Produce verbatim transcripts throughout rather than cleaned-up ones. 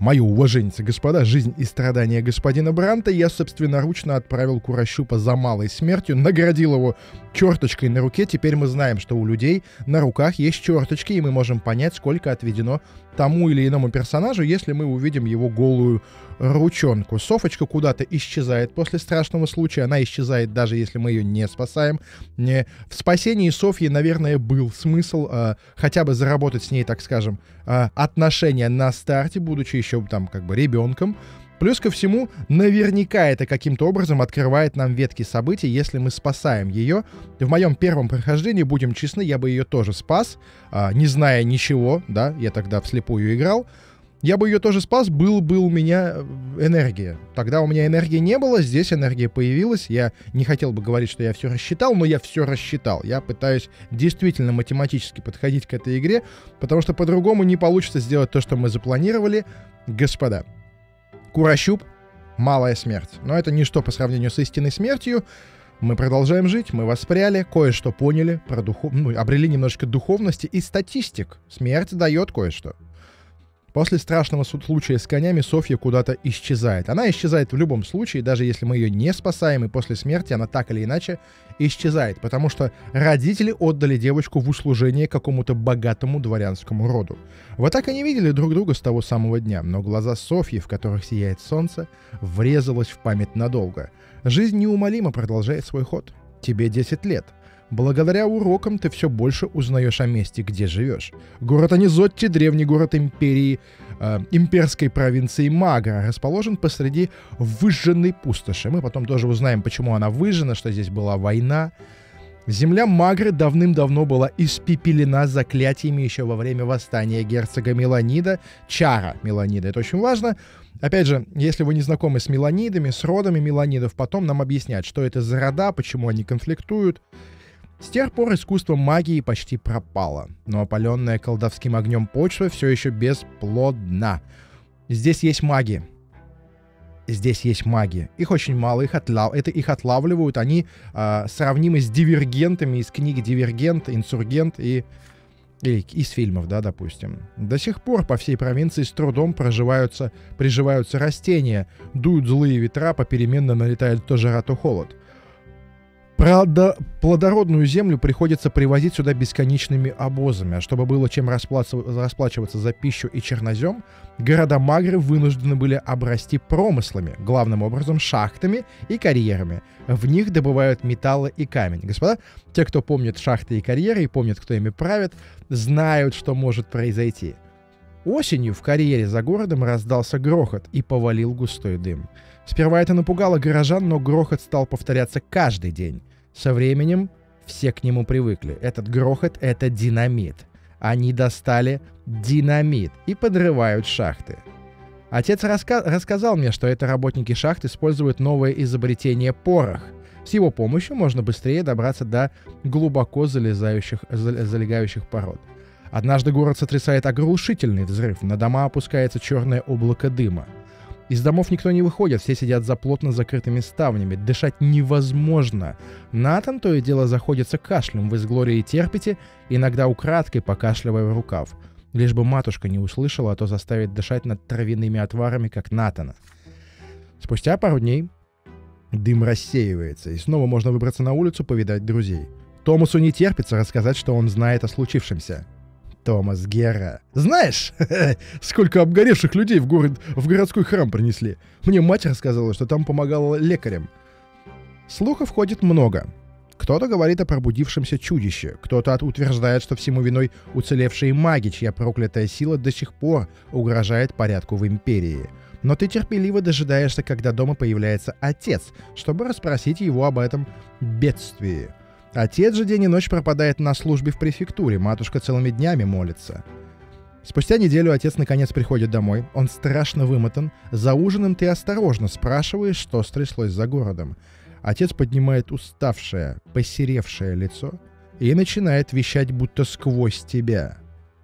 Мое уважение, господа, жизнь и страдания господина Бранта я собственноручно отправил Курощупа за малой смертью, наградил его черточкой на руке. Теперь мы знаем, что у людей на руках есть черточки, и мы можем понять, сколько отведено тому или иному персонажу, если мы увидим его голую ручонку. Софочка куда-то исчезает после страшного случая. Она исчезает, даже если мы ее не спасаем. Не. В спасении Софьи, наверное, был смысл э, хотя бы заработать с ней, так скажем, э, отношения на старте, будучи еще там как бы ребенком. Плюс ко всему, наверняка это каким-то образом открывает нам ветки событий, если мы спасаем ее. В моем первом прохождении, будем честны, я бы ее тоже спас, э, не зная ничего, да, я тогда вслепую играл. Я бы ее тоже спас, был бы у меня энергия. Тогда у меня энергии не было, здесь энергия появилась. Я не хотел бы говорить, что я все рассчитал, но я все рассчитал. Я пытаюсь действительно математически подходить к этой игре, потому что по-другому не получится сделать то, что мы запланировали. Господа, Курощуп — малая смерть. Но это ничто по сравнению с истинной смертью. Мы продолжаем жить, мы воспряли, кое-что поняли, про духов... ну, обрели немножко духовности и статистик. Смерть дает кое-что. После страшного случая с конями Софья куда-то исчезает. Она исчезает в любом случае, даже если мы ее не спасаем, и после смерти она так или иначе исчезает, потому что родители отдали девочку в услужение какому-то богатому дворянскому роду. Вы так и не видели друг друга с того самого дня, но глаза Софьи, в которых сияет солнце, врезалось в память надолго. Жизнь неумолимо продолжает свой ход. Тебе десять лет. Благодаря урокам ты все больше узнаешь о месте, где живешь. Город Анизотти, древний город империи, э, имперской провинции Магра, расположен посреди выжженной пустоши. Мы потом тоже узнаем, почему она выжжена, что здесь была война. Земля Магры давным-давно была испепелена заклятиями еще во время восстания герцога Меланида, Чара Меланида. Это очень важно. Опять же, если вы не знакомы с Меланидами, с родами Меланидов, потом нам объяснят, что это за рода, почему они конфликтуют. С тех пор искусство магии почти пропало, но опаленная колдовским огнем почва все еще бесплодна. Здесь есть маги. Здесь есть маги. Их очень мало, их, отлав... это их отлавливают. Они э, сравнимы с дивергентами из книги «Дивергент», «Инсургент» и... и из фильмов, да, допустим. До сих пор по всей провинции с трудом проживаются, приживаются растения, дуют злые ветра, попеременно налетает то жара, то холод. Правда, плодородную землю приходится привозить сюда бесконечными обозами, а чтобы было чем расплачиваться за пищу и чернозем, города Магры вынуждены были обрасти промыслами, главным образом шахтами и карьерами. В них добывают металлы и камень. Господа, те, кто помнит шахты и карьеры и помнит, кто ими правит, знают, что может произойти. Осенью в карьере за городом раздался грохот и повалил густой дым. Сперва это напугало горожан, но грохот стал повторяться каждый день. Со временем все к нему привыкли. Этот грохот — это динамит. Они достали динамит и подрывают шахты. Отец раска- рассказал мне, что это работники шахт используют новое изобретение порох. С его помощью можно быстрее добраться до глубоко залезающих, залегающих пород. Однажды город сотрясает оглушительный взрыв, на дома опускается черное облако дыма. Из домов никто не выходит, все сидят за плотно закрытыми ставнями. Дышать невозможно. Натан то и дело заходится кашлем. Вы с Глорией терпите, иногда украдкой покашливая в рукав. Лишь бы матушка не услышала, а то заставит дышать над травяными отварами, как Натана. Спустя пару дней дым рассеивается, и снова можно выбраться на улицу, повидать друзей. Томасу не терпится рассказать, что он знает о случившемся. Томас Гера. Знаешь, сколько обгоревших людей в город, в городской храм принесли. Мне мать рассказала, что там помогала лекарям. Слухов ходит много. Кто-то говорит о пробудившемся чудище, кто-то утверждает, что всему виной уцелевшие маги, чья проклятая сила до сих пор угрожает порядку в империи. Но ты терпеливо дожидаешься, когда дома появляется отец, чтобы расспросить его об этом бедствии. Отец же день и ночь пропадает на службе в префектуре, матушка целыми днями молится. Спустя неделю отец наконец приходит домой, он страшно вымотан, за ужином ты осторожно спрашиваешь, что стряслось за городом. Отец поднимает уставшее, посеревшее лицо и начинает вещать, будто сквозь тебя.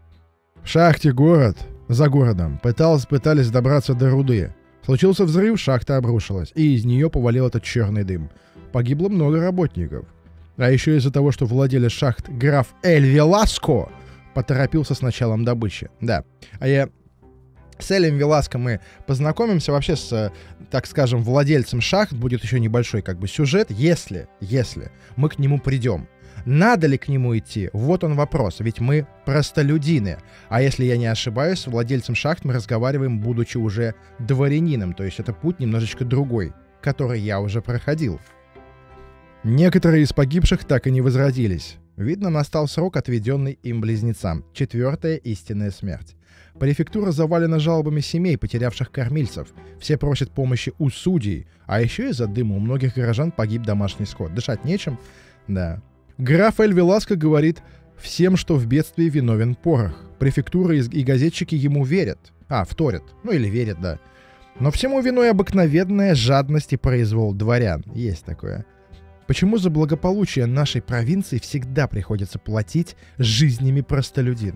В шахте город, за городом, пытались, пытались добраться до руды. Случился взрыв, шахта обрушилась, и из нее повалил этот черный дым. Погибло много работников. А еще из-за того, что владелец шахт граф Эль Веласко поторопился с началом добычи. Да, а я С Элем Веласко мы познакомимся вообще с, так скажем, владельцем шахт. Будет еще небольшой как бы сюжет, если, если мы к нему придем. Надо ли к нему идти? Вот он вопрос. Ведь мы простолюдины. А если я не ошибаюсь, с владельцем шахт мы разговариваем, будучи уже дворянином. То есть это путь немножечко другой, который я уже проходил. Некоторые из погибших так и не возродились. Видно, настал срок, отведенный им близнецам. Четвертая истинная смерть. Префектура завалена жалобами семей, потерявших кормильцев. Все просят помощи у судей. А еще из-за дыма у многих горожан погиб домашний скот. Дышать нечем? Да. Граф Эль Веласко говорит всем, что в бедствии виновен порох. Префектура и газетчики ему верят. А, вторят. Ну или верят, да. Но всему виной обыкновенная жадность и произвол дворян. Есть такое. Почему за благополучие нашей провинции всегда приходится платить жизнями простолюдин?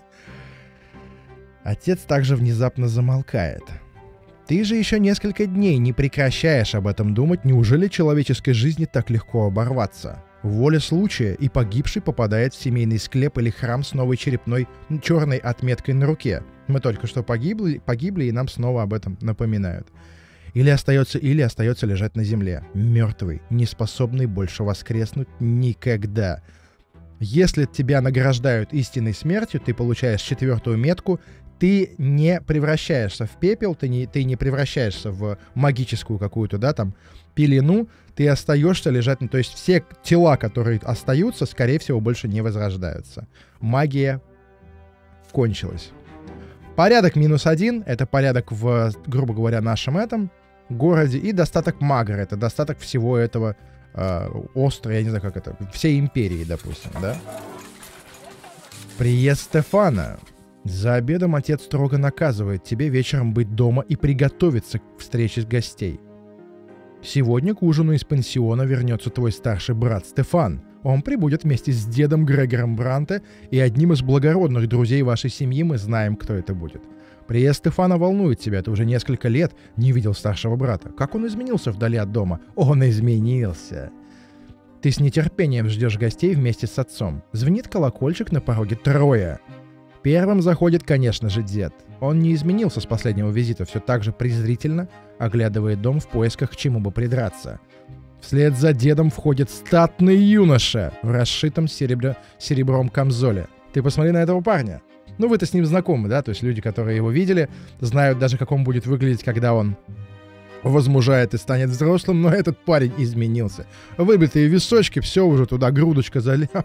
Отец также внезапно замолкает. Ты же еще несколько дней не прекращаешь об этом думать. Неужели человеческой жизни так легко оборваться? Воля случая, и погибший попадает в семейный склеп или храм с новой черепной черной отметкой на руке. Мы только что погибли, погибли, и нам снова об этом напоминают. Или остается, или остается лежать на земле. Мертвый, не способный больше воскреснуть никогда. Если тебя награждают истинной смертью, ты получаешь четвертую метку, ты не превращаешься в пепел, ты не, ты не превращаешься в магическую какую-то, да, там, пелену, ты остаешься лежать, ну, то есть все тела, которые остаются, скорее всего, больше не возрождаются. Магия кончилась. Порядок минус один, это порядок в, грубо говоря, нашем этом городе, и достаток магра, это достаток всего этого э, острова, я не знаю, как это, всей империи, допустим, да. Приезд Стефана. За обедом отец строго наказывает тебе вечером быть дома и приготовиться к встрече с гостей. Сегодня к ужину из пансиона вернется твой старший брат Стефан. Он прибудет вместе с дедом Грегором Бранте и одним из благородных друзей вашей семьи. Мы знаем, кто это будет. Приезд Стефана волнует тебя. Ты уже несколько лет не видел старшего брата. Как он изменился вдали от дома? Он изменился. Ты с нетерпением ждешь гостей вместе с отцом. Звенит колокольчик, на пороге трое. Первым заходит, конечно же, дед. Он не изменился с последнего визита, все так же презрительно оглядывает дом в поисках к чему бы придраться. Вслед за дедом входит статный юноша в расшитом серебро... серебром камзоле. Ты посмотри на этого парня. Ну, вы-то с ним знакомы, да? То есть люди, которые его видели, знают даже, как он будет выглядеть, когда он возмужает и станет взрослым, но этот парень изменился. Выбитые височки, все уже туда, грудочка залила.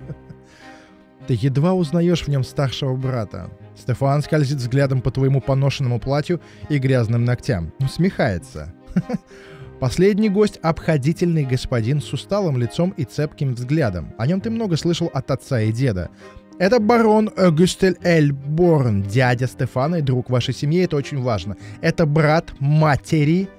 Ты едва узнаешь в нем старшего брата. Стефан скользит взглядом по твоему поношенному платью и грязным ногтям. Усмехается. Последний гость — обходительный господин с усталым лицом и цепким взглядом. О нем ты много слышал от отца и деда. Это барон Огюстель Эльборн, дядя Стефана и друг вашей семьи. Это очень важно. Это брат матери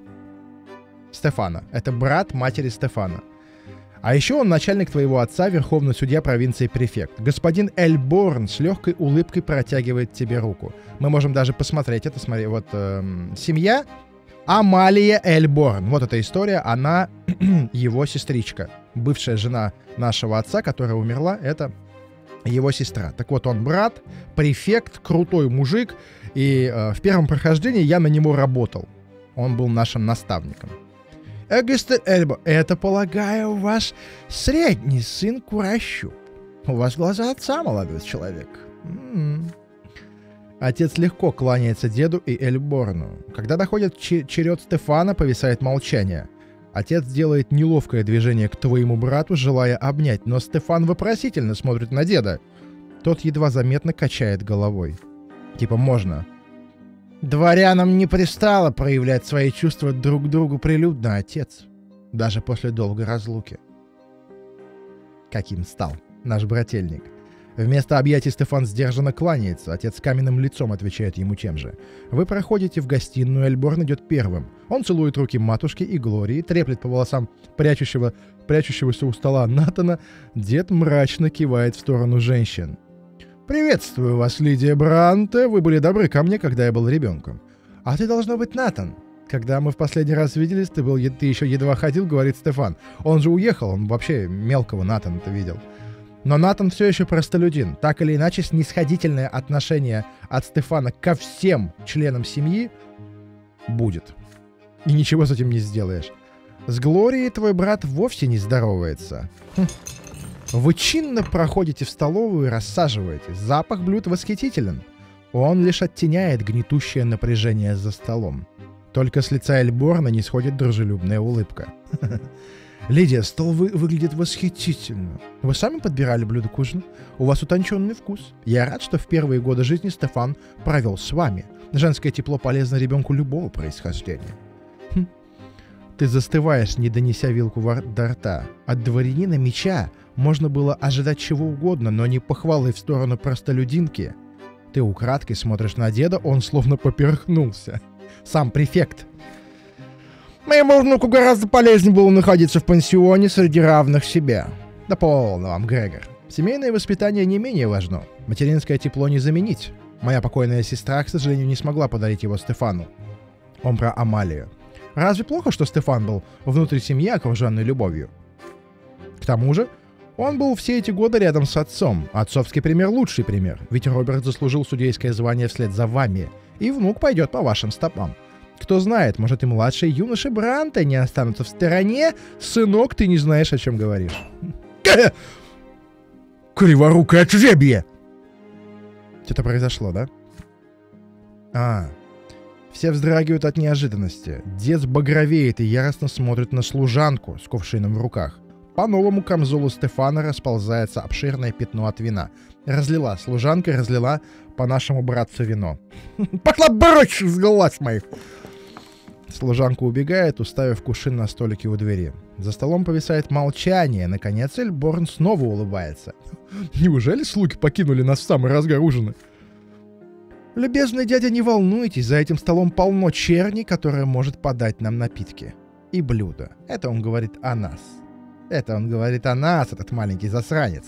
Стефана. Это брат матери Стефана. А еще он начальник твоего отца, верховный судья провинции Префект. Господин Эльборн с легкой улыбкой протягивает тебе руку. Мы можем даже посмотреть это. Смотри, вот эм, семья Амалия Эльборн. Вот эта история. Она его сестричка. Бывшая жена нашего отца, которая умерла, это его сестра. Так вот, он брат, префект, крутой мужик. И э, в первом прохождении я на него работал. Он был нашим наставником. Огюстель Эльбо, это, полагаю, ваш средний сын Курощуп. У вас глаза отца, молодой человек. М-м-м. Отец легко кланяется деду и Эльборну. Когда доходит ч- черед Стефана, повисает молчание. Отец делает неловкое движение к твоему брату, желая обнять, но Стефан вопросительно смотрит на деда. Тот едва заметно качает головой. Типа можно. Дворянам не пристало проявлять свои чувства друг к другу прилюдно, отец. Даже после долгой разлуки. Каким стал наш брательник. Вместо объятий Стефан сдержанно кланяется. Отец каменным лицом отвечает ему тем же. Вы проходите в гостиную, Эльборн идет первым. Он целует руки матушки и Глории, треплет по волосам прячущего, прячущегося у стола Натана. Дед мрачно кивает в сторону женщин. «Приветствую вас, Лидия Бранте. Вы были добры ко мне, когда я был ребенком. А ты, должно быть, Натан. Когда мы в последний раз виделись, ты, был, ты еще едва ходил, говорит Стефан. Он же уехал, он вообще мелкого Натана-то видел. Но Натан все еще простолюдин. Так или иначе, снисходительное отношение от Стефана ко всем членам семьи будет. И ничего с этим не сделаешь. С Глорией твой брат вовсе не здоровается. Хм. Вы чинно проходите в столовую и рассаживаетесь. Запах блюд восхитителен. Он лишь оттеняет гнетущее напряжение за столом. Только с лица Эльборна не сходит дружелюбная улыбка. «Лидия, стол вы выглядит восхитительно. Вы сами подбирали блюда к ужину? У вас утонченный вкус. Я рад, что в первые годы жизни Стефан провел с вами. Женское тепло полезно ребенку любого происхождения». Хм. Ты застываешь, не донеся вилку до рта. От дворянина меча можно было ожидать чего угодно, но не похвалы в сторону простолюдинки. Ты украдкой смотришь на деда, он словно поперхнулся. Сам префект. Моему внуку гораздо полезнее было находиться в пансионе среди равных себе. Да полно вам, Грегор. Семейное воспитание не менее важно. Материнское тепло не заменить. Моя покойная сестра, к сожалению, не смогла подарить его Стефану. Он про Амалию. Разве плохо, что Стефан был внутри семьи, окруженный любовью? К тому же, он был все эти годы рядом с отцом. Отцовский пример — лучший пример. Ведь Роберт заслужил судейское звание вслед за вами. И внук пойдет по вашим стопам. Кто знает, может и младшие юноши Бранта не останутся в стороне. Сынок, ты не знаешь, о чем говоришь. Криворукое отребье! Что-то произошло, да? А, все вздрагивают от неожиданности. Дед багровеет и яростно смотрит на служанку с кувшином в руках. По новому камзолу Стефана расползается обширное пятно от вина. Разлила служанка, разлила по нашему братцу вино. Пошла прочь с глаз моих! Служанка убегает, уставив кувшин на столике у двери. За столом повисает молчание. Наконец Эльборн снова улыбается. Неужели слуги покинули нас в самый разгар ужина? Любезный дядя, не волнуйтесь, за этим столом полно черни, которая может подать нам напитки. И блюда. Это он говорит о нас. Это он говорит о нас, этот маленький засранец.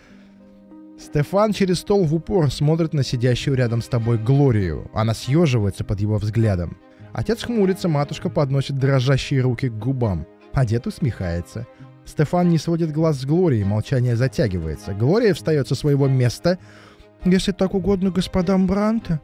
Стефан через стол в упор смотрит на сидящую рядом с тобой Глорию. Она съеживается под его взглядом. Отец хмурится, матушка подносит дрожащие руки к губам. А дед усмехается. Стефан не сводит глаз с Глорией, молчание затягивается. Глория встает со своего места. «Если так угодно господам Бранта».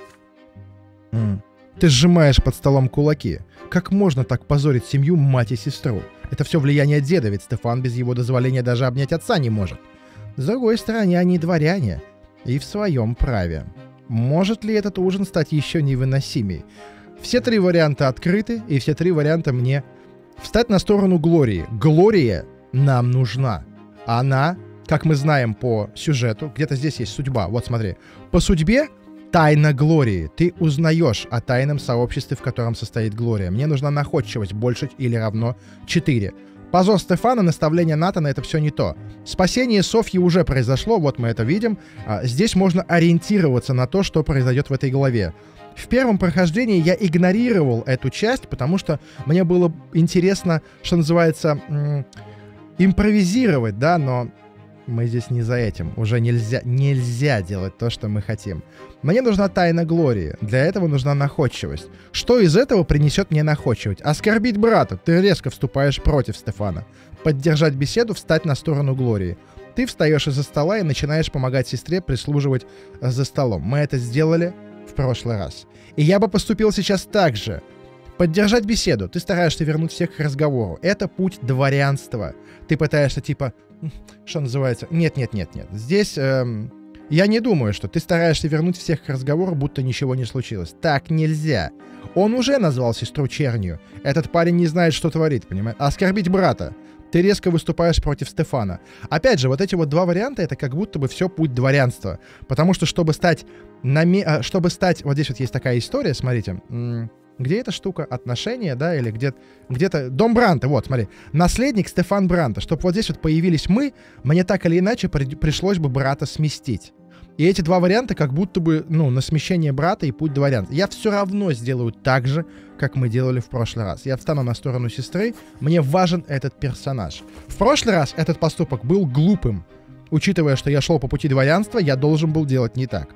М. Ты сжимаешь под столом кулаки. Как можно так позорить семью, мать и сестру? Это все влияние деда, ведь Стефан без его дозволения даже обнять отца не может. С другой стороны, они дворяне. И в своем праве. Может ли этот ужин стать еще невыносимей? Все три варианта открыты, и все три варианта мне. Встать на сторону Глории. Глория нам нужна. Она, как мы знаем по сюжету, где-то здесь есть судьба. Вот смотри. По судьбе тайна Глории. Ты узнаешь о тайном сообществе, в котором состоит Глория. Мне нужна находчивость больше или равно четыре. Позор Стефана, наставление Натана — это все не то. Спасение Софьи уже произошло, вот мы это видим. А, здесь можно ориентироваться на то, что произойдет в этой главе. В первом прохождении я игнорировал эту часть, потому что мне было интересно, что называется, м- импровизировать, да, но мы здесь не за этим. Уже нельзя, нельзя делать то, что мы хотим. Мне нужна тайна Глории. Для этого нужна находчивость. Что из этого принесет мне находчивость? Оскорбить брата. Ты резко вступаешь против Стефана. Поддержать беседу, встать на сторону Глории. Ты встаешь из-за стола и начинаешь помогать сестре прислуживать за столом. Мы это сделали в прошлый раз. И я бы поступил сейчас так же. Поддержать беседу. Ты стараешься вернуть всех к разговору. Это путь дворянства. Ты пытаешься типа... Что называется? Нет-нет-нет-нет. Здесь эм, я не думаю, что ты стараешься вернуть всех к разговору, будто ничего не случилось. Так нельзя. Он уже назвал сестру чернью. Этот парень не знает, что творит, понимаешь? Оскорбить брата. Ты резко выступаешь против Стефана. Опять же, вот эти вот два варианта, это как будто бы все путь дворянства. Потому что, чтобы стать... Наме... Чтобы стать... Вот здесь вот есть такая история, смотрите. Где эта штука? Отношения, да, или где-то... где-то... Дом Бранта, вот, смотри. Наследник Стефан Бранта. Чтобы вот здесь вот появились мы, мне так или иначе при... пришлось бы брата сместить. И эти два варианта как будто бы, ну, на смещение брата и путь дворянства. Я все равно сделаю так же, как мы делали в прошлый раз. Я встану на сторону сестры, мне важен этот персонаж. В прошлый раз этот поступок был глупым. Учитывая, что я шел по пути дворянства, я должен был делать не так.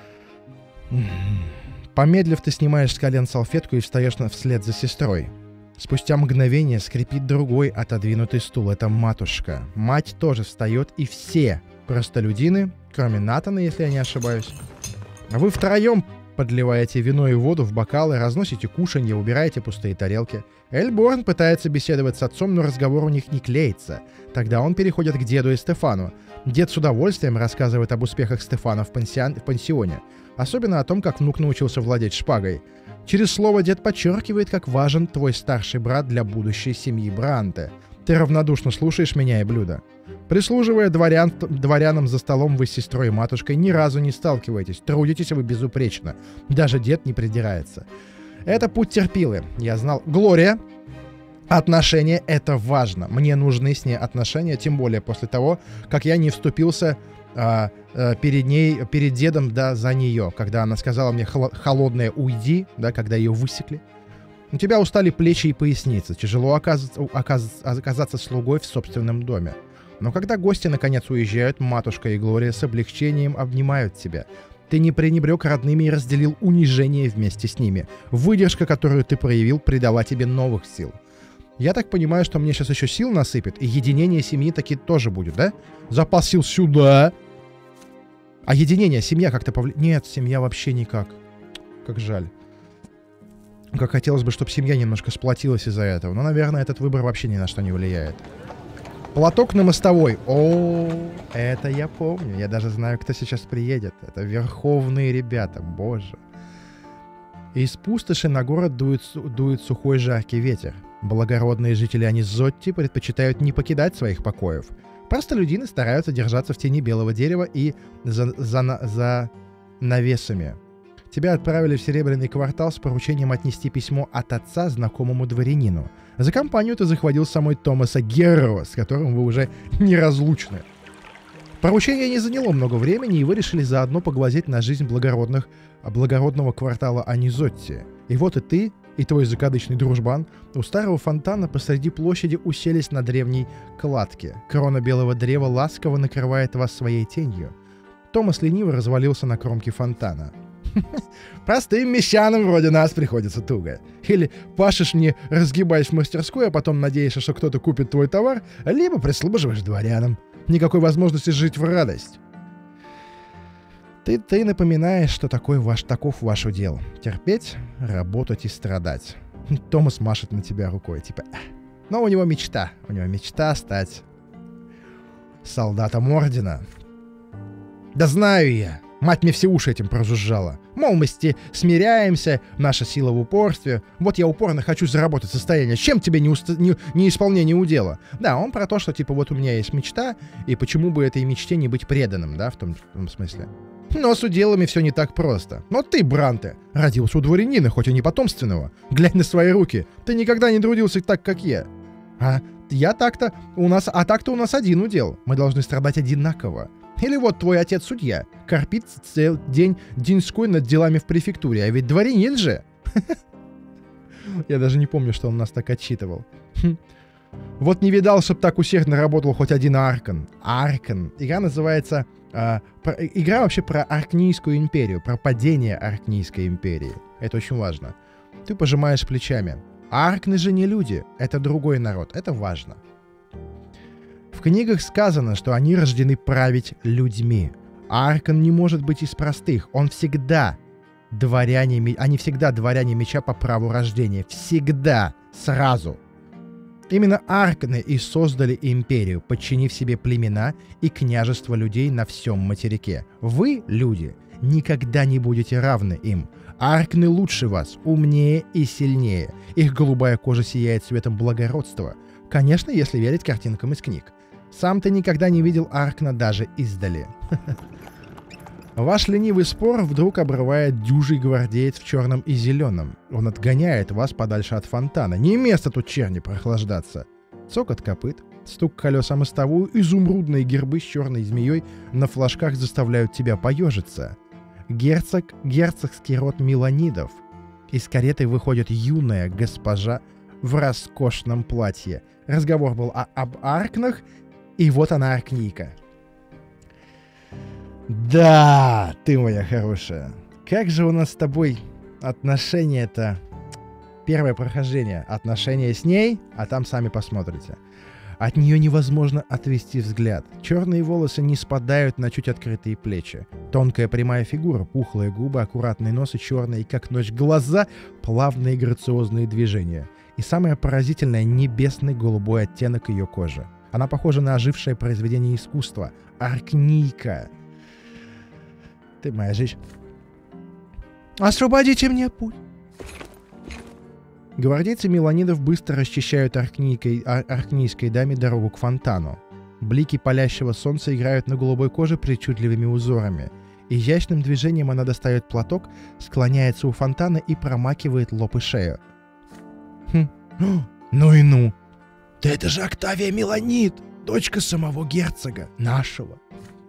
Помедлив, ты снимаешь с колен салфетку и встаешь вслед за сестрой. Спустя мгновение скрипит другой отодвинутый стул. Это матушка. Мать тоже встает, и все простолюдины, кроме Натана, если я не ошибаюсь, вы втроем подливаете вино и воду в бокалы, разносите кушанье, убираете пустые тарелки. Эльборн пытается беседовать с отцом, но разговор у них не клеится. Тогда он переходит к деду и Стефану. Дед с удовольствием рассказывает об успехах Стефана в, пансион... в пансионе. Особенно о том, как внук научился владеть шпагой. Через слово дед подчеркивает, как важен твой старший брат для будущей семьи Бранте. Ты равнодушно слушаешь меня и блюдо. Прислуживая дворян, дворянам за столом, вы с сестрой и матушкой ни разу не сталкиваетесь. Трудитесь вы безупречно. Даже дед не придирается. Это путь терпилы. Я знал. Глория. Отношения — это важно. Мне нужны с ней отношения, тем более после того, как я не вступился а, а, перед ней, перед дедом, да, за нее, когда она сказала мне холодное «уйди», да, когда ее высекли. У тебя устали плечи и поясница. Тяжело оказаться, оказаться, оказаться слугой в собственном доме. Но когда гости наконец уезжают, матушка и Глория с облегчением обнимают тебя. Ты не пренебрег родными и разделил унижение вместе с ними. Выдержка, которую ты проявил, придала тебе новых сил. Я так понимаю, что мне сейчас еще сил насыпет, и единение семьи таки тоже будет, да? Запас сил сюда. А единение, семья как-то повлияет? Нет, семья вообще никак. Как жаль. Как хотелось бы, чтобы семья немножко сплотилась из-за этого. Но, наверное, этот выбор вообще ни на что не влияет. Платок на мостовой. О, это я помню. Я даже знаю, кто сейчас приедет. Это верховные ребята, боже. Из пустоши на город дует, дует сухой жаркий ветер. Благородные жители Анизотти предпочитают не покидать своих покоев. Простолюдины стараются держаться в тени белого дерева и за, за, за навесами. Тебя отправили в Серебряный квартал с поручением отнести письмо от отца знакомому дворянину. За компанию ты захватил с собой Томаса Герро, с которым вы уже неразлучны. Поручение не заняло много времени, и вы решили заодно поглазеть на жизнь благородных, благородного квартала Анизотти. И вот и ты, и твой закадычный дружбан у старого фонтана посреди площади уселись на древней кладке. Крона белого древа ласково накрывает вас своей тенью. Томас лениво развалился на кромке фонтана. Простым мещанам вроде нас приходится туго. Или пашешь не разгибаясь в мастерской, а потом надеешься, что кто-то купит твой товар, либо прислуживаешь дворянам. Никакой возможности жить в радость. Ты, ты напоминаешь, что такой ваш, таков ваш удел. Терпеть, работать и страдать. Томас машет на тебя рукой, типа... Но у него мечта. У него мечта стать солдатом ордена. Да знаю я. Мать мне все уши этим прожужжала. Мол, мы смиряемся, наша сила в упорстве. Вот я упорно хочу заработать состояние. Чем тебе не, уст... не... не исполнение удела? Да, он про то, что типа вот у меня есть мечта, и почему бы этой мечте не быть преданным, да, в том, в том смысле. Но с уделами все не так просто. Но ты, Бранте, родился у дворянина, хоть и не потомственного. Глянь на свои руки. Ты никогда не трудился так, как я. А я так-то... У нас... А так-то у нас один удел. Мы должны страдать одинаково. Или вот твой отец судья, корпит целый день деньской над делами в префектуре, а ведь дворянин же. Я даже не помню, что он нас так отчитывал. Вот не видал, чтоб так усердно работал хоть один Аркан. Аркан. Игра называется... А, про, игра вообще про Аркнийскую империю, про падение Аркнийской империи. Это очень важно. Ты пожимаешь плечами. Аркны же не люди, это другой народ, это важно. В книгах сказано, что они рождены править людьми. Аркан не может быть из простых. Он всегда дворяне, они всегда дворяне меча по праву рождения. Всегда. Сразу. Именно Арканы и создали империю, подчинив себе племена и княжества людей на всем материке. Вы, люди, никогда не будете равны им. Аркны лучше вас, умнее и сильнее. Их голубая кожа сияет цветом благородства. Конечно, если верить картинкам из книг. Сам ты никогда не видел Аркна даже издали. Ваш ленивый спор вдруг обрывает дюжий гвардеец в черном и зеленом. Он отгоняет вас подальше от фонтана. Не место тут черни прохлаждаться. Цокот копыт, стук колес о мостовую, изумрудные гербы с черной змеей на флажках заставляют тебя поежиться. Герцог, герцогский род Меланидов. Из кареты выходит юная госпожа в роскошном платье. Разговор был о, об Аркнах, и вот она, Аркнийка. Да, ты моя хорошая. Как же у нас с тобой отношения-то Первое прохождение. Отношения с ней, а там сами посмотрите. От нее невозможно отвести взгляд. Черные волосы не спадают на чуть открытые плечи. Тонкая прямая фигура, пухлые губы, аккуратный нос и черные, как ночь, глаза, плавные грациозные движения. И самое поразительное — небесный голубой оттенок ее кожи. Она похожа на ожившее произведение искусства. Аркнийка. Ты моя жизнь. Освободите мне путь. Гвардейцы Меланидов быстро расчищают аркнийской, ар- аркнийской даме дорогу к фонтану. Блики палящего солнца играют на голубой коже причудливыми узорами. Изящным движением она достает платок, склоняется у фонтана и промакивает лоб и шею. Хм. Ну и ну! Да это же Октавия Меланид, дочка самого герцога, нашего.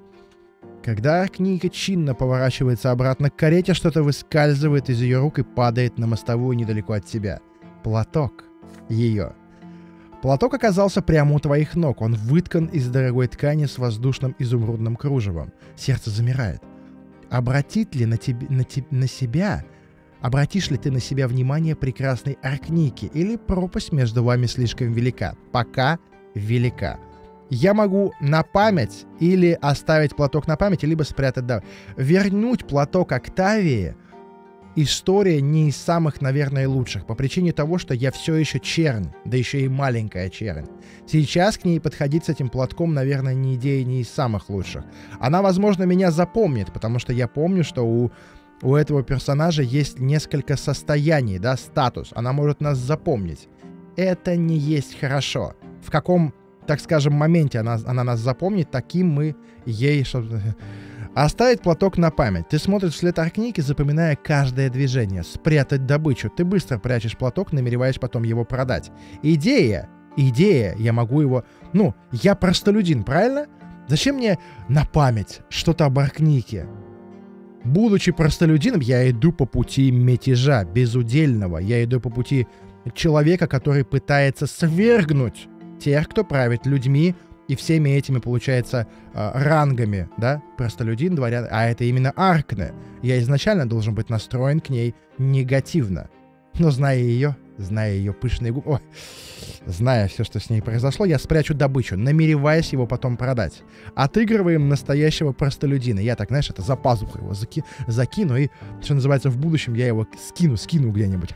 Когда Аркнийка чинно поворачивается обратно к карете, что-то выскальзывает из ее рук и падает на мостовую недалеко от себя. Платок. Ее. Платок оказался прямо у твоих ног. Он выткан из дорогой ткани с воздушным изумрудным кружевом. Сердце замирает. Обратит ли на, тебе, на, te, на себя... Обратишь ли ты на себя внимание прекрасной Аркнийки, или пропасть между вами слишком велика? Пока велика. Я могу на память или оставить платок на память, либо спрятать, да. Вернуть платок Октавии — история не из самых, наверное, лучших, по причине того, что я все еще чернь, да еще и маленькая чернь. Сейчас к ней подходить с этим платком, наверное, не идея не из самых лучших. Она, возможно, меня запомнит, потому что я помню, что у... У этого персонажа есть несколько состояний, да, статус. Она может нас запомнить. Это не есть хорошо. В каком, так скажем, моменте она, она нас запомнит, таким мы ей... Оставить платок на память. Ты смотришь вслед Аркнийки, запоминая каждое движение. Спрятать добычу. Ты быстро прячешь платок, намереваясь потом его продать. Идея. Идея. Я могу его... Ну, я простолюдин, правильно? Зачем мне на память что-то об Аркнийке? Будучи простолюдином, я иду по пути мятежа, безудельного. Я иду по пути человека, который пытается свергнуть тех, кто правит людьми и всеми этими, получается, рангами, да? Простолюдин, дворян, а это именно Аркне. Я изначально должен быть настроен к ней негативно. Но зная ее, зная ее пышные губы, ой, зная все, что с ней произошло, я спрячу добычу, намереваясь его потом продать. Отыгрываем настоящего простолюдина. Я так, знаешь, это за пазуху его заки, закину, и, что называется, в будущем я его скину, скину где-нибудь.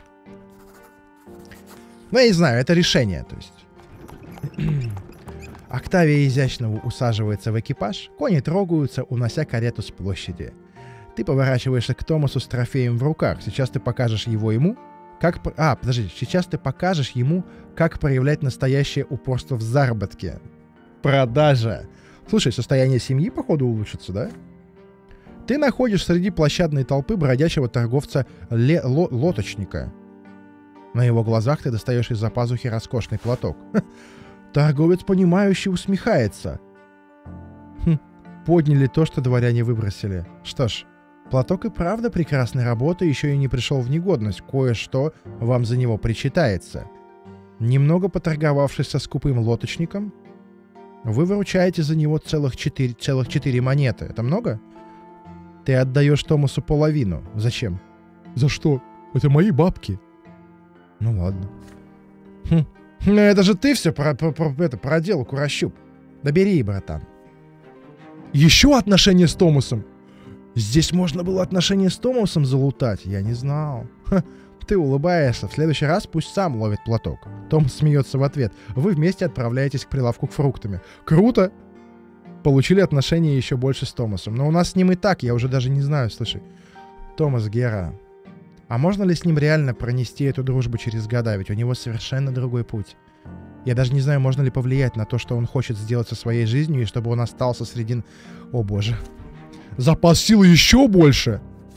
Ну, я не знаю, это решение, то есть. Октавия изящно усаживается в экипаж, кони трогаются, унося карету с площади. Ты поворачиваешься к Томасу с трофеем в руках. Сейчас ты покажешь его ему. Как... А, подожди, сейчас ты покажешь ему, как проявлять настоящее упорство в заработке. Продажа. Слушай, состояние семьи, походу, улучшится, да? Ты находишь среди площадной толпы бродячего торговца ле... ло... лоточника. На его глазах ты достаешь из-за пазухи роскошный платок. Торговец, понимающе усмехается. Хм, подняли то, что дворяне выбросили. Что ж, платок и правда прекрасной работы, еще и не пришел в негодность. Кое-что вам за него причитается. Немного поторговавшись со скупым лоточником, вы выручаете за него целых четыре, целых четыре монеты. Это много? Ты отдаешь Томасу половину. Зачем? За что? Это мои бабки. Ну ладно. Хм. Ну это же ты все про, про, про, это, проделал, Курощуп. Да бери, братан. Еще отношения с Томасом? Здесь можно было отношения с Томасом залутать. Я не знал. Ха, ты улыбаешься. В следующий раз пусть сам ловит платок. Томас смеется в ответ. Вы вместе отправляетесь к прилавку к фруктами. Круто! Получили отношения еще больше с Томасом. Но у нас с ним и так, я уже даже не знаю, слушай. Томас Гера. А можно ли с ним реально пронести эту дружбу через года? Ведь у него совершенно другой путь. Я даже не знаю, можно ли повлиять на то, что он хочет сделать со своей жизнью, и чтобы он остался среди... О боже. Запас силы еще больше!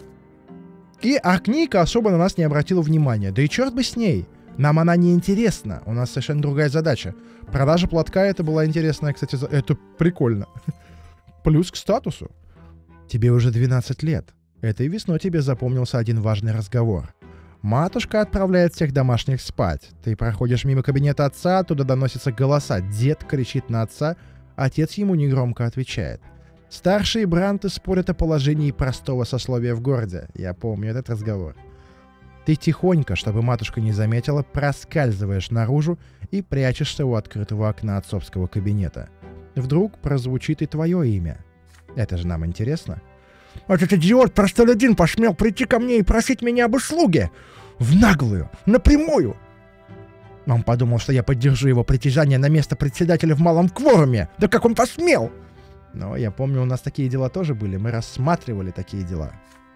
И Аркнийка особо на нас не обратила внимания. Да и черт бы с ней. Нам она не интересна. У нас совершенно другая задача. Продажа платка — это была интересная, кстати, за... это прикольно. Плюс к статусу. Тебе уже двенадцать лет. Этой весной тебе запомнился один важный разговор. Матушка отправляет всех домашних спать. Ты проходишь мимо кабинета отца, оттуда доносятся голоса. Дед кричит на отца, отец ему негромко отвечает. Старшие бранты спорят о положении простого сословия в городе. Я помню этот разговор. Ты тихонько, чтобы матушка не заметила, проскальзываешь наружу и прячешься у открытого окна отцовского кабинета. Вдруг прозвучит и твое имя. Это же нам интересно. Этот идиот-простолюдин посмел прийти ко мне и просить меня об услуге. В наглую, напрямую. Он подумал, что я поддержу его притяжание на место председателя в малом кворуме. Да как он посмел! Но я помню, у нас такие дела тоже были. Мы рассматривали такие дела.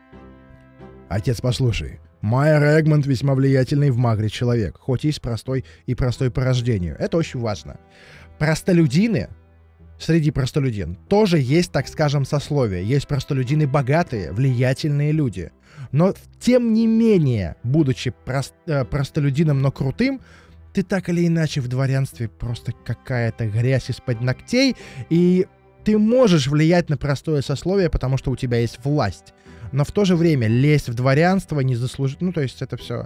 Отец, послушай. Майер Эгмонт весьма влиятельный в Магре человек, хоть и простой и простой по рождению. Это очень важно. Простолюдины, среди простолюдин, тоже есть, так скажем, сословие. Есть простолюдины богатые, влиятельные люди. Но, тем не менее, будучи прост, э, простолюдином, но крутым, ты так или иначе в дворянстве просто какая-то грязь из-под ногтей, и ты можешь влиять на простое сословие, потому что у тебя есть власть. Но в то же время лезть в дворянство не заслужит... Ну, то есть это все...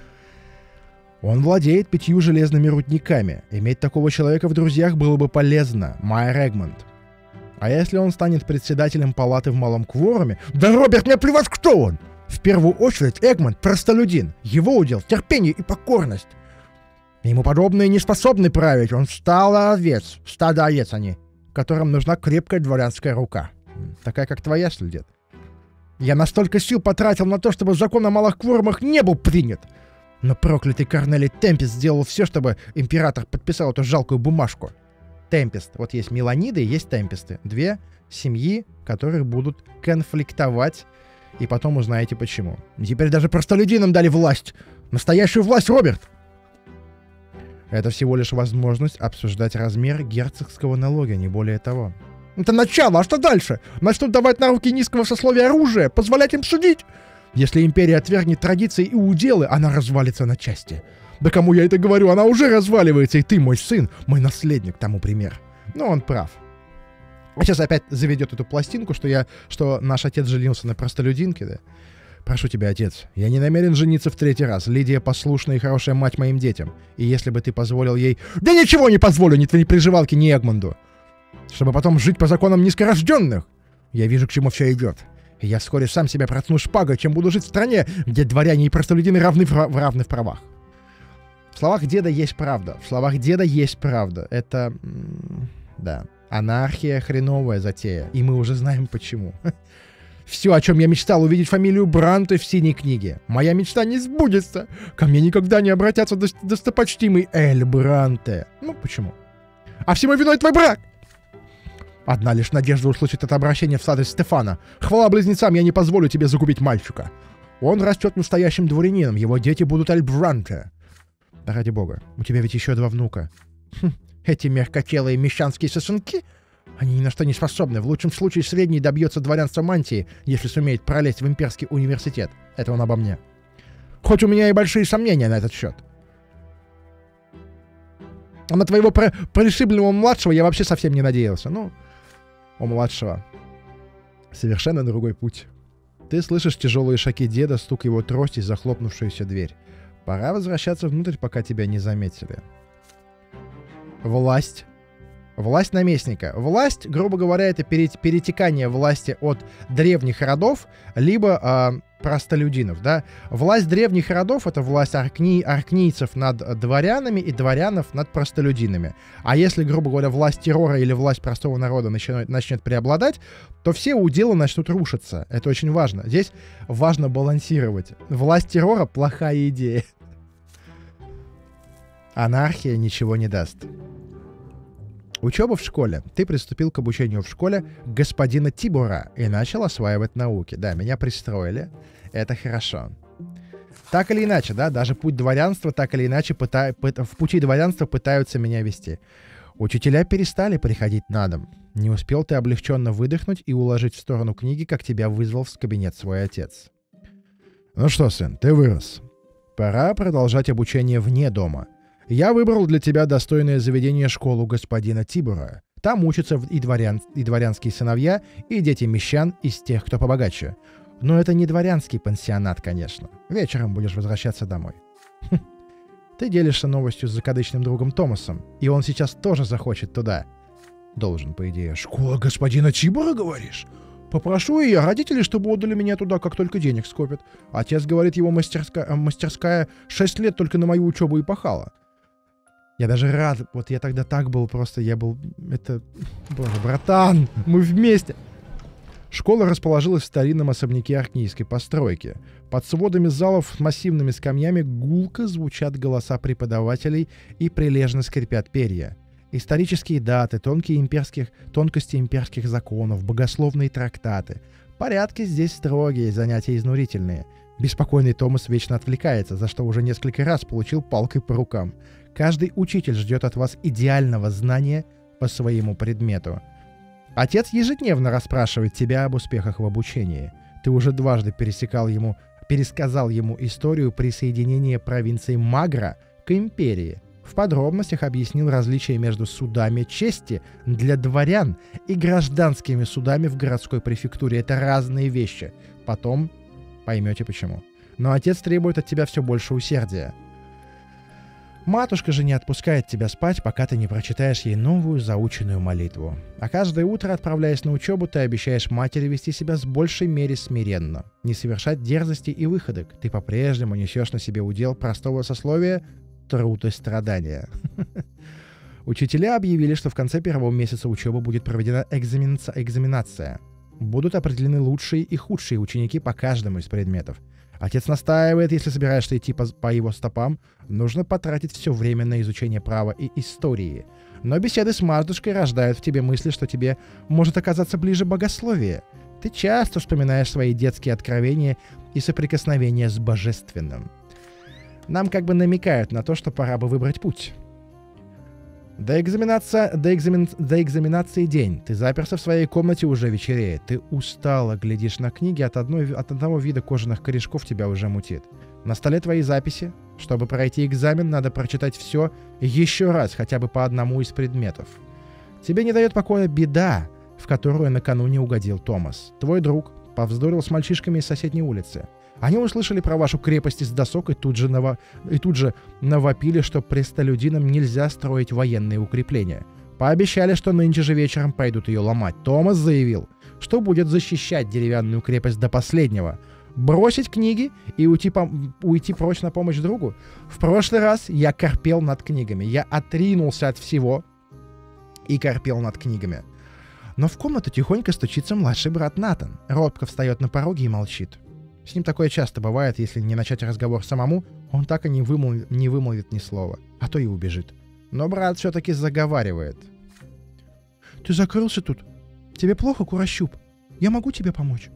Он владеет пятью железными рудниками. Иметь такого человека в друзьях было бы полезно. Майер Эгмонт. А если он станет председателем палаты в малом кворуме... Да, Роберт, мне плевать, кто он! В первую очередь Эгмонт простолюдин. Его удел — терпение и покорность. Ему подобные не способны править. Он стадо овец. Стадо овец они, которым нужна крепкая дворянская рука. Такая, как твоя, что ли, дед? Я настолько сил потратил на то, чтобы закон о малых кворумах не был принят. Но проклятый Корнелий Темпест сделал все, чтобы император подписал эту жалкую бумажку. Темпест. Вот есть Меланиды и есть Темпесты. Две семьи, которые будут конфликтовать. И потом узнаете почему. Теперь даже простолюдинам дали власть. Настоящую власть, Роберт! Это всего лишь возможность обсуждать размер герцогского налога, не более того. Это начало, а что дальше? Начнут давать на руки низкого сословия оружие, позволять им судить. Если империя отвергнет традиции и уделы, она развалится на части. Да кому я это говорю? Она уже разваливается, и ты, мой сын, мой наследник, тому пример. Но он прав. А сейчас опять заведет эту пластинку, что я, что наш отец женился на простолюдинке, да? Прошу тебя, отец, я не намерен жениться в третий раз. Лидия послушная и хорошая мать моим детям. И если бы ты позволил ей... Да ничего не позволю ни твоей приживалке, ни Эгмонду. Чтобы потом жить по законам низкорожденных. Я вижу, к чему все идет. И я вскоре сам себя проткну шпагой, чем буду жить в стране, где дворяне и простолюдины равны в, равны в правах. В словах деда есть правда. В словах деда есть правда. Это... Да. Анархия — хреновая затея. И мы уже знаем почему. Все, о чем я мечтал, увидеть фамилию Бранте в синей книге. Моя мечта не сбудется. Ко мне никогда не обратятся до достопочтимый Эль Бранте. Ну, почему? А всему виной твой брак! Одна лишь надежда услышать это обращение в саде Стефана. Хвала близнецам, я не позволю тебе загубить мальчика. Он растет настоящим дворянином, его дети будут Эль Бранте. Да ради бога, у тебя ведь еще два внука. Хм, эти мягкотелые мещанские сосунки... Они ни на что не способны. В лучшем случае средний добьется дворянства мантии, если сумеет пролезть в имперский университет. Это он обо мне. Хоть у меня и большие сомнения на этот счет. А на твоего про пришибленного младшего я вообще совсем не надеялся. Ну, у младшего совершенно другой путь. Ты слышишь тяжелые шаги деда, стук его трости и захлопнувшуюся дверь. Пора возвращаться внутрь, пока тебя не заметили. Власть. Власть наместника. Власть, грубо говоря, это перетекание власти от древних родов, либо э, простолюдинов, да. Власть древних родов — это власть аркни, аркнийцев над дворянами и дворянов над простолюдинами. А если, грубо говоря, власть террора или власть простого народа начнет, начнет преобладать, то все уделы начнут рушиться. Это очень важно. Здесь важно балансировать. Власть террора — плохая идея. Анархия ничего не даст. Учеба в школе. Ты приступил к обучению в школе господина Тибора и начал осваивать науки. Да, меня пристроили. Это хорошо. Так или иначе, да, даже путь дворянства так или иначе пыта... в пути дворянства пытаются меня вести. Учителя перестали приходить на дом. Не успел ты облегченно выдохнуть и уложить в сторону книги, как тебя вызвал в кабинет свой отец. Ну что, сын, ты вырос. Пора продолжать обучение вне дома. Я выбрал для тебя достойное заведение школу господина Тибора. Там учатся и, дворян, и дворянские сыновья, и дети мещан из тех, кто побогаче. Но это не дворянский пансионат, конечно. Вечером будешь возвращаться домой. Ты делишься новостью с закадычным другом Томасом, и он сейчас тоже захочет туда. Должен, по идее. Школа господина Тибора, говоришь? Попрошу и я родителей, чтобы отдали меня туда, как только денег скопят. Отец говорит, его мастерская, мастерская шесть лет только на мою учебу и пахала. Я даже рад, вот я тогда так был, просто я был, это, боже, братан, мы вместе. Школа расположилась в старинном особняке аркнийской постройки. Под сводами залов с массивными скамьями гулко звучат голоса преподавателей и прилежно скрипят перья. Исторические даты, тонкие имперских, тонкости имперских законов, богословные трактаты. Порядки здесь строгие, занятия изнурительные. Беспокойный Томас вечно отвлекается, за что уже несколько раз получил палкой по рукам. Каждый учитель ждет от вас идеального знания по своему предмету. Отец ежедневно расспрашивает тебя об успехах в обучении. Ты уже дважды пересекал ему, пересказал ему историю присоединения провинции Магра к империи. В подробностях объяснил различия между судами чести для дворян и гражданскими судами в городской префектуре. Это разные вещи. Потом поймете почему. Но отец требует от тебя все больше усердия. Матушка же не отпускает тебя спать, пока ты не прочитаешь ей новую заученную молитву. А каждое утро, отправляясь на учебу, ты обещаешь матери вести себя с большей мере смиренно, не совершать дерзости и выходок. Ты по-прежнему несешь на себе удел простого сословия труд и страдания. Учителя объявили, что в конце первого месяца учебы будет проведена экзаменация. Будут определены лучшие и худшие ученики по каждому из предметов. Отец настаивает, если собираешься идти по, по его стопам, нужно потратить все время на изучение права и истории. Но беседы с матушкой рождают в тебе мысли, что тебе может оказаться ближе богословие. Ты часто вспоминаешь свои детские откровения и соприкосновения с божественным. Нам как бы намекают на то, что пора бы выбрать путь. До, экзаменация, до, экзамен, до экзаменации день. Ты заперся в своей комнате, уже вечереет. Ты устало глядишь на книги, от, одной, от одного вида кожаных корешков тебя уже мутит. На столе твои записи. Чтобы пройти экзамен, надо прочитать все еще раз, хотя бы по одному из предметов. Тебе не дает покоя беда, в которую накануне угодил Томас. Твой друг повздорил с мальчишками из соседней улицы. Они услышали про вашу крепость из досок и тут же, наво... и тут же навопили, что простолюдинам нельзя строить военные укрепления. Пообещали, что нынче же вечером пойдут ее ломать. Томас заявил, что будет защищать деревянную крепость до последнего. Бросить книги и уйти, по... уйти прочь на помощь другу? В прошлый раз я корпел над книгами. Я отринулся от всего и корпел над книгами. Но в комнату тихонько стучится младший брат Натан. Робко встает на пороге и молчит. С ним такое часто бывает, если не начать разговор самому, он так и не вымолвит, не вымолвит ни слова, а то и убежит. Но брат все-таки заговаривает. «Ты закрылся тут? Тебе плохо, Курощуп? Я могу тебе помочь?»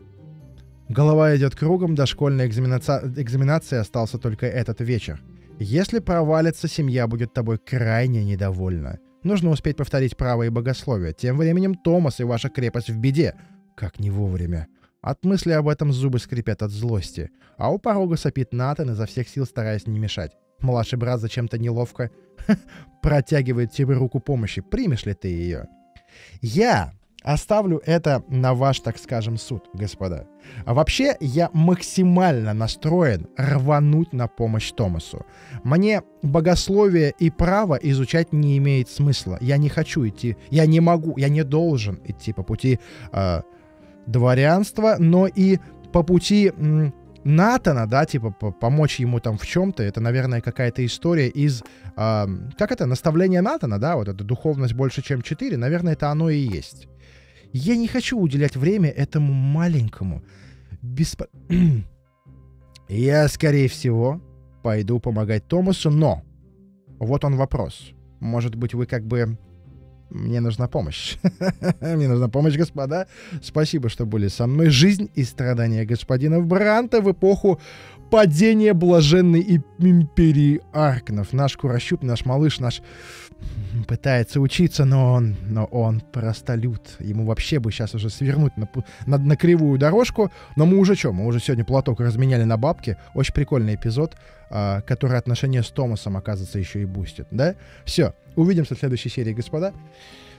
Голова идет кругом, до школьной экзаменация... экзаменации остался только этот вечер. Если провалится, семья будет тобой крайне недовольна. Нужно успеть повторить право и богословие. Тем временем Томас и ваша крепость в беде. Как не вовремя. От мысли об этом зубы скрипят от злости. А у порога сопит Натан, изо всех сил стараясь не мешать. Младший брат зачем-то неловко протягивает тебе руку помощи. Примешь ли ты ее? Я оставлю это на ваш, так скажем, суд, господа. А вообще, я максимально настроен рвануть на помощь Томасу. Мне богословие и право изучать не имеет смысла. Я не хочу идти, я не могу, я не должен идти по пути... Э, дворянства, но и по пути м, Натана, да, типа по помочь ему там в чем-то, это, наверное, какая-то история из, э, как это, наставление Натана, да, вот эта духовность больше, чем четыре, наверное, это оно и есть. Я не хочу уделять время этому маленькому, беспо... Я, скорее всего, пойду помогать Томасу, но вот он вопрос. Может быть, вы как бы... Мне нужна помощь. Мне нужна помощь, господа. Спасибо, что были со мной. Жизнь и страдания господина Бранта в эпоху падения блаженной империи Аркнов. Наш Курощуп, наш малыш, наш пытается учиться, но он, но он простолюд. Ему вообще бы сейчас уже свернуть на, на, на кривую дорожку. Но мы уже что? Мы уже сегодня платок разменяли на бабки. Очень прикольный эпизод, а, который отношения с Томасом, оказывается, еще и бустит. Да? Все. Увидимся в следующей серии, господа.